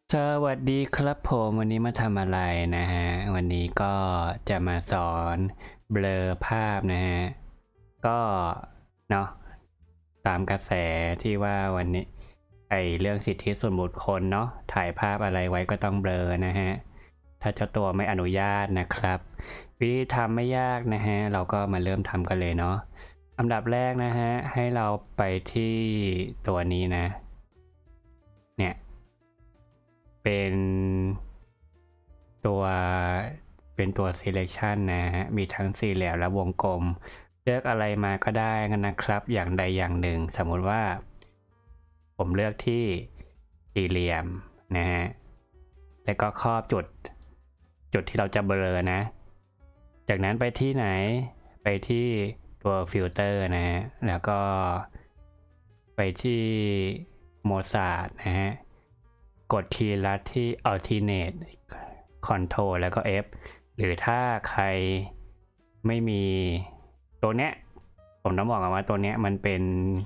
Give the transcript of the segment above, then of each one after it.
สวัสดีครับผมวันนี้มาทำอะไรนะฮะวันนี้ก็จะมาสอนเบลอภาพนะฮะก็เนาะตามกระแสที่ว่าวันนี้เรื่องสิทธิส่วนบุคคลเนาะถ่ายภาพอะไรไว้ก็ต้องเบลอนะฮะถ้าเจ้าตัวไม่อนุญาตนะครับวิธีทำไม่ยากนะฮะเราก็มาเริ่มทำกันเลยเนาะอันดับแรกนะฮะให้เราไปที่ตัวนี้นะเนี่ย เป็นตัวเป็นตัว selection นะฮะมีทั้งสี่เหลี่ยมและวงกลมเลือกอะไรมาก็ได้นะครับอย่างใดอย่างหนึ่งสมมุติว่าผมเลือกที่สี่เหลี่ยมนะฮะแล้วก็ครอบจุดที่เราจะเบลอนะจากนั้นไปที่ไหนไปที่ตัวฟิลเตอร์นะฮะแล้วก็ไปที่โมซาร์นะฮะ กดคีย์ลัดที่ alternate control แล้วก็ F หรือถ้าใครไม่มีตัวเนี้ยผมต้องบอกกันว่าตัวเนี้ยมันเป็น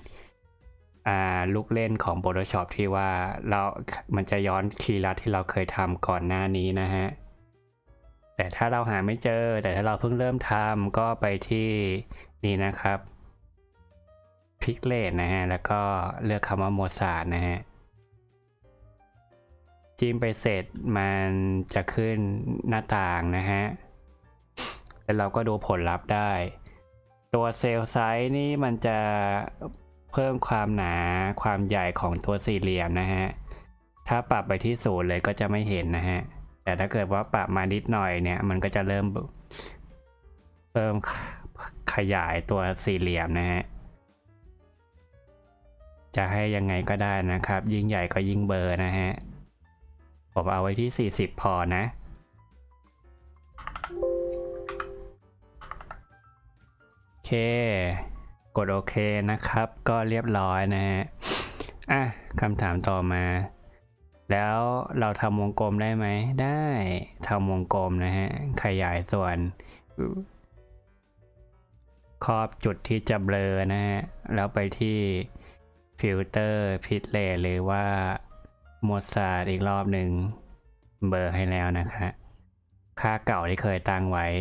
ลูกเล่นของ Photoshop ที่ว่ามันจะย้อนคีย์ลัดที่เราเคยทำก่อนหน้านี้นะฮะแต่ถ้าเราหาไม่เจอแต่ถ้าเราเพิ่งเริ่มทำก็ไปที่นี่นะครับ Pixelate นะฮะแล้วก็เลือกคำว่า Mozart นะฮะ จิ้มไปเสร็จมันจะขึ้นหน้าต่างนะฮะแล้วเราก็ดูผลลัพธ์ได้ ตัวเซลล์ไซส์นี่มันจะเพิ่มความหนาความใหญ่ของตัวสี่เหลี่ยมนะฮะ ถ้าปรับไปที่ศูนย์เลยก็จะไม่เห็นนะฮะ แต่ถ้าเกิดว่าปรับมานิดหน่อยเนี่ยมันก็จะเริ่มเพิ่มขยายตัวสี่เหลี่ยมนะฮะ จะให้ยังไงก็ได้นะครับ ยิ่งใหญ่ก็ยิ่งเบลอนะฮะ ผมเอาไว้ที่40พอนะโอเคกดโอเคนะครับก็เรียบร้อยนะฮะคำถามต่อมาแล้วเราทำวงกลมได้ไหมได้ทำวงกลมนะฮะขยายส่วนครอบจุดที่จะเบลอนะฮะแล้วไปที่ฟิลเตอร์พิทเลหรือว่าโมซาร์อีกรอบหนึ่งเบลอให้แล้วนะคะค่าเก่าที่เคยตั้งไว้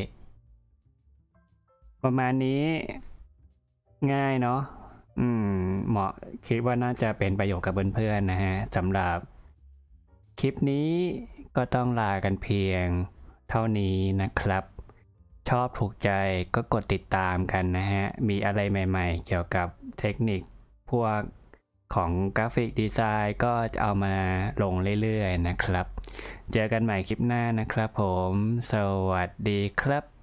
ประมาณนี้ง่ายเนาะเหมาะคิดว่าน่าจะเป็นประโยชน์กับเพื่อนๆนะฮะสำหรับคลิปนี้ก็ต้องลากันเพียงเท่านี้นะครับชอบถูกใจก็กดติดตามกันนะฮะมีอะไรใหม่ๆเกี่ยวกับเทคนิคพวกของกราฟิกดีไซน์ก็จะเอามาลงเรื่อยๆนะครับเจอกันใหม่คลิปหน้านะครับผมสวัสดีครับ